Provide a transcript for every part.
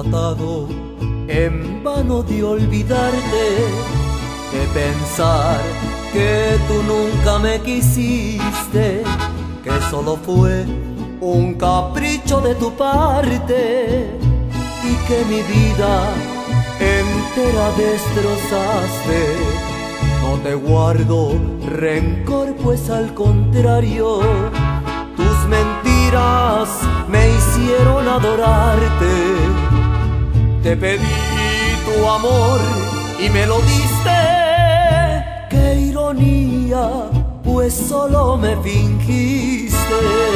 tratado en vano de olvidarte, de pensar que tú nunca me quisiste, que solo fue un capricho de tu parte y que mi vida entera destrozaste. No te guardo rencor, pues al contrario, tus mentiras me hicieron adorarte. Te pedí tu amor y me lo diste. Qué ironía, pues solo me fingiste.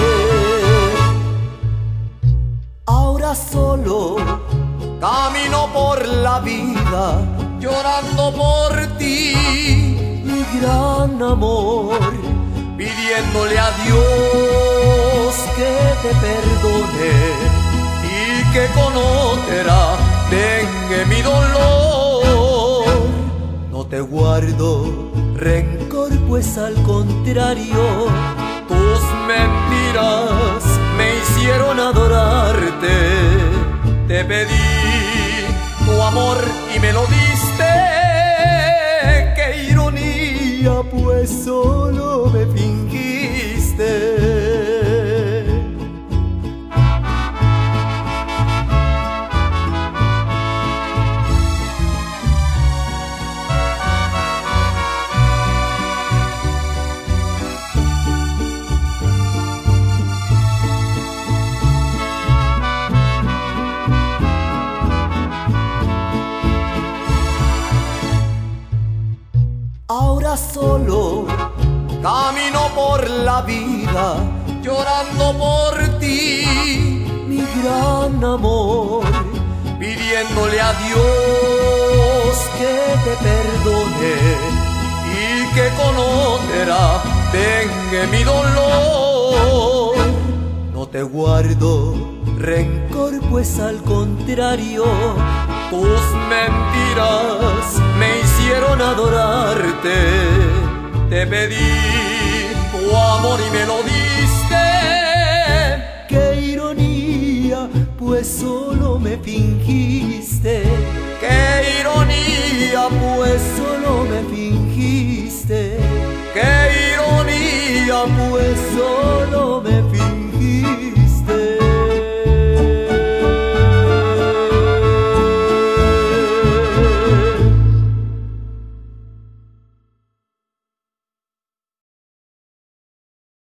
Ahora solo camino por la vida llorando por ti, mi gran amor, pidiéndole a Dios que te perdone y que con otra vengue mi dolor. No te guardo rencor, pues al contrario, tus mentiras me hicieron adorarte. Te pedí tu amor y me lo diste. Qué ironía, pues solo me fingiste. Ahora solo camino por la vida llorando por ti, mi gran amor, pidiéndole a Dios que te perdone y que con otra vengue mi dolor. No te guardo rencor, pues al contrario, tus mentiras me hicieron adorarte. Te pedí tu amor y me lo diste. Qué ironía, pues solo me fingiste. Qué ironía, pues solo me fingiste. Qué ironía, pues solo